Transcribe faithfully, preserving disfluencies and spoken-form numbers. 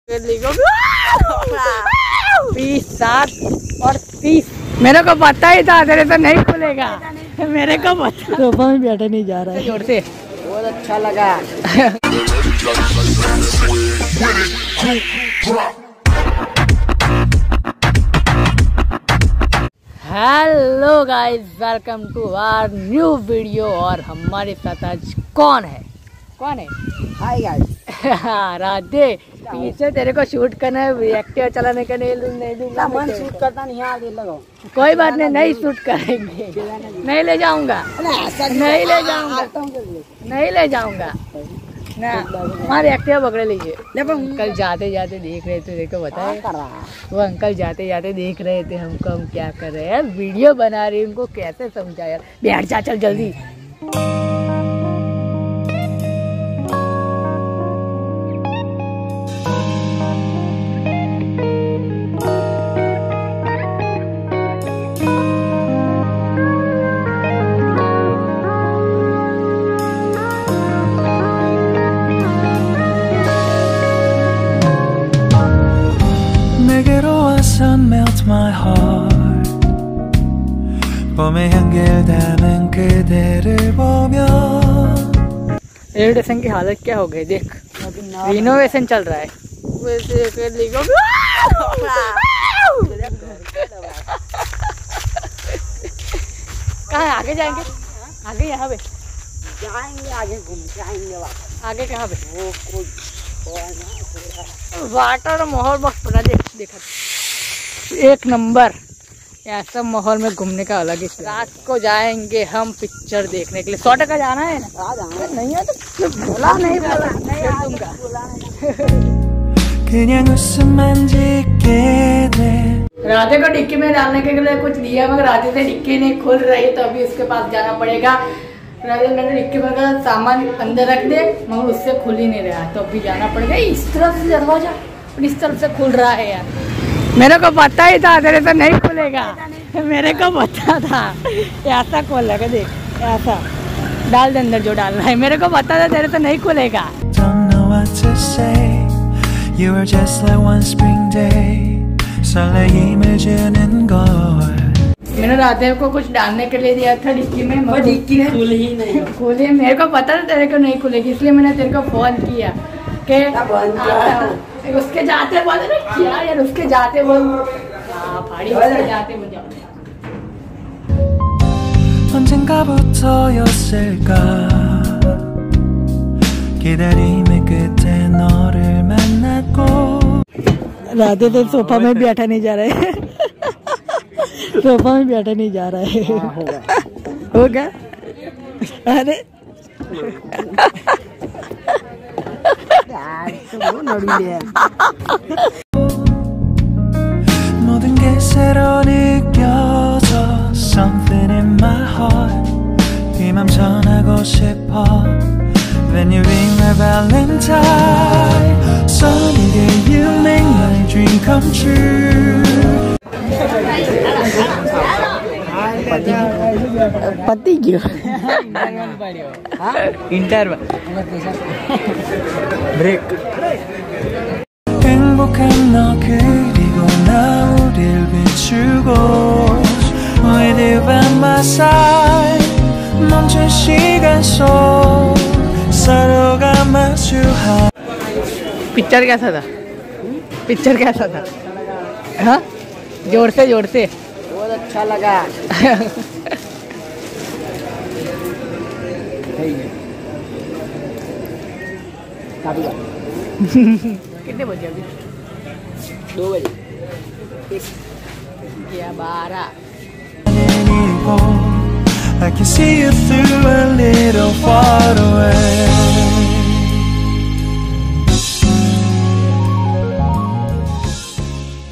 बीस सात और तीस। मेरे को पता ही था तेरे तो नहीं खुलेगा। मेरे को पता। सोफा में बैठा नहीं जा रहा है जोर से। बहुत अच्छा लगा। Hello guys, welcome to our new video. और हमारे साथ आज कौन है? कौन है? Hi guys. राधे, पीछे तेरे को शूट करना है, एक्टिवा चलाने का नहीं नहीं दूंगा। मन शूट करता नहीं है, आगे लगाओ। कोई बात नहीं, नहीं शूट करेंगे। नहीं ले जाऊंगा, नहीं ले जाऊंगा, नहीं ले जाऊंगा ना। हमारे एक्टिवा पकड़ लीजिए। कल जाते जाते देख रहे थे, देखो बताए वो अंकल जाते जाते देख रहे थे हमको, हम क्या कर रहे हैं, वीडियो बना रहे हैं। उनको कैसे समझा यार। बैठ जा, चल जल्दी। Melt my heart. 봄의 향기를 담은 그대를 보며 रेनोवेशन की हालत क्या हो गई देख। रिनोवेशन चल रहा है। कहाँ आगे जाएंगे? आगे यहाँ पे जाएंगे, आगे घूम के आएंगे। आगे कहाँ पे? वो कोई वाटर माहौल मस्त बना। देख देखा एक नंबर। ऐसा माहौल में घूमने का अलग ही। रात को जाएंगे हम पिक्चर देखने के लिए। सौ टका जाना है ना? आ जाना नहीं है तो बोला नहीं बोला नहीं दूंगा। 그냥 웃음만 짓게 돼. राधे को डिक्की में डालने के लिए कुछ दिया, मगर राधे से डिक्की नहीं खुल रही, तो अभी उसके पास जाना पड़ेगा। राधे मैंने डिक्की में का सामान अंदर रख दे, मगर उससे खुल ही नहीं रहा, तो अभी जाना पड़ेगा। इस तरफ से दरवाजा और इस तरफ से खुल रहा है यार। मेरे को पता ही था तेरे तो नहीं खुलेगा। मेरे को पता था। ऐसा खोलेगा, देख ऐसा डाल दे अंदर जो डालना है। मेरे को पता था तेरे तो नहीं खुलेगा। Don't know what to say. You were just like one spring day. 설레임을 주는 걸. मैंने राधे को कुछ डालने के लिए दिया था डिक्की में, मगर डिक्की खुल ही नहीं खुले। मेरे को पता था तेरे को नहीं खुलेगी, इसलिए मैंने तेरे को फोन किया कि उसके जाते बोल क्या यार, उसके जाते बोल फाड़ी जाते बोल। 언젠가부터였을까 기다림의 끝에 너를 만났고. राधे तो सोफा में बैठा नहीं जा रहा है। सोफा में बैठा नहीं जा रहा है। हो गया? अरे 모든 게 새로 느껴져. Something in my heart. 이 맘 전하고 싶어. When you ring my Valentine. Sunny day you make my dream come true. पति क्यों? Interval break. 행복한 너 그리고 나 우릴 비추고 With you by my side 멈춘 시간 속 서로가 마주하. Picture कैसा था? पिक्चर कैसा था? हाँ जोर से जोर से। बहुत अच्छा लगा। कितने बजे अभी? दो बजे क्या बारह? I can see you through